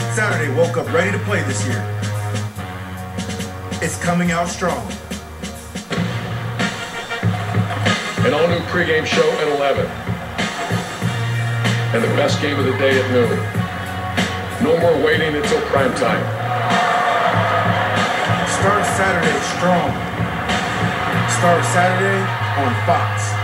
Saturday woke up ready to play this year. It's coming out strong. An all-new pregame show at 11. And the best game of the day at noon. No more waiting until prime time. Start Saturday strong. Start Saturday on Fox.